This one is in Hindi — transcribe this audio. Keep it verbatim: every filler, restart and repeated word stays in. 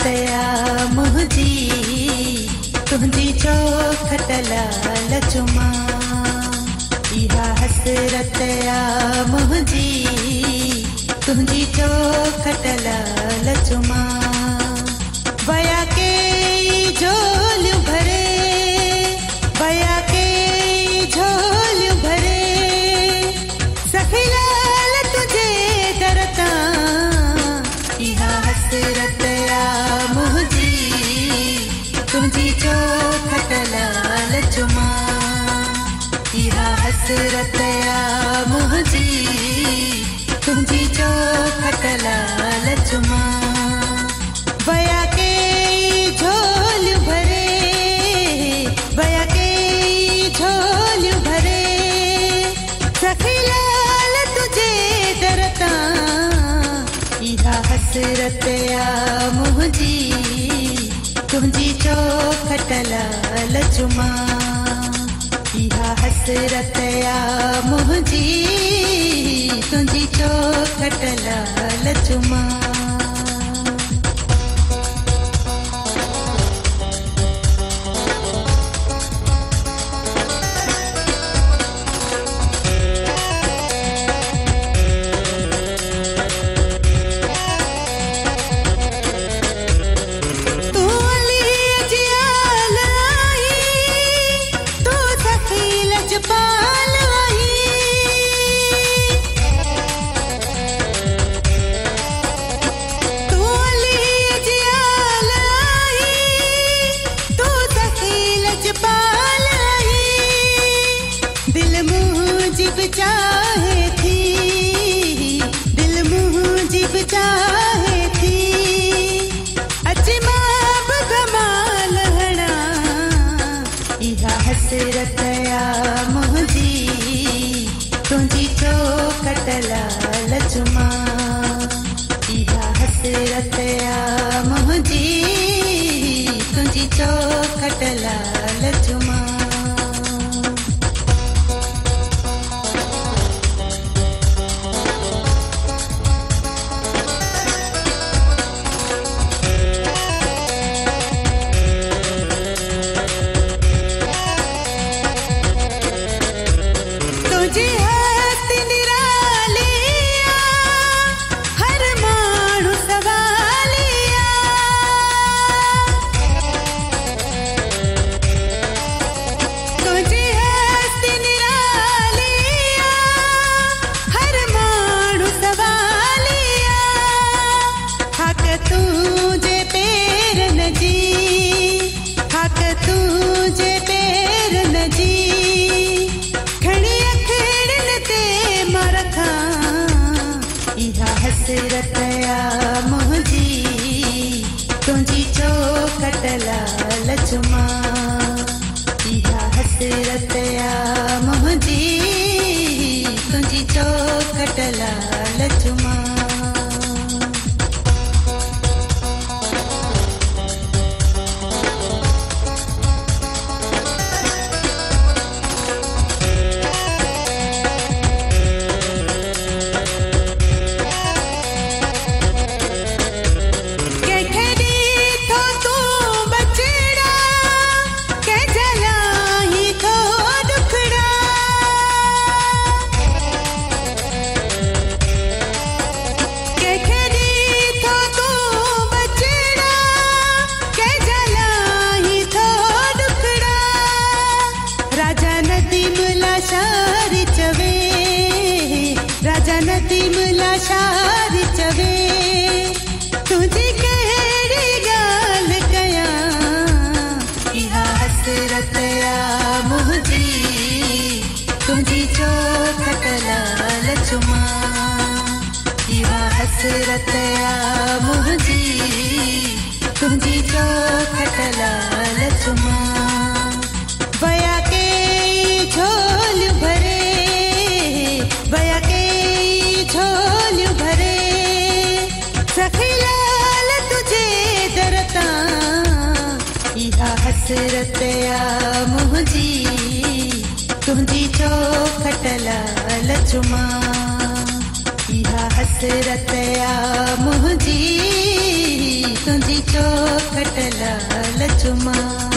हसरत या मुंहिंजी तुंहिंजी चोखट लाल चुमा इहा हसरत या मुंहिंजी तुंहिंजी चोखट लाल चुमा बया के झोल भरे बया के झोल भरे सखी लाल तुझे डरता इहा हसरत या मुंहिंजी तुंहिंजी चोखट लाल चुमा इहा हसरत या मुंहिंजी तुंहिंजी चोखट लाल चुमा बया के झोल भरे बया के झोल भरे सखी लाल तुझे डरता इहा हसरत या मुंहिंजी तुंहिंजी चोखट लाल चुमा इहा हसरत या मुंहिंजी तुंहिंजी चोखट लाल चुमा चाहे थी दिल मुंहिंजी बि चाहे थी अच मां बि धमाल हणा इहा हसरत या मुंहिंजी तुंहिंजी चोखट लाल चुमा इहा हसरत या मुंहिंजी तुंहिंजी चोखट लाल चुमा हसरत या मुंहिंजी तुंहिंजी चोखट लाल चुमा इहा हसरत या मुंहिंजी तुंहिंजी चोखट लाल चुमा राजा नदीम लाशार चवे तुझी कहिड़ी ॻाल्हि कयां इहा हसरत या मुंहिंजी तुंहिंजी चोखट लाल चुमा इहा हसरत या मुंहिंजी तुंहिंजी चोखट लाल चुमा बया के झोल भरे बया के झोल भरे सखी लाल तुझे डरता इहा हसरत या मुंहिंजी तुंहिंजी चोखट लाल चुमा इहा हसरत या मुंहिंजी तुंहिंजी तुझी चौखट लाल चुमा